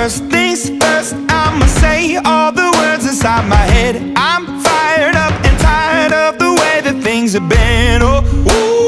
First things first, I'ma say all the words inside my head. I'm fired up and tired of the way that things have been. Oh, ooh.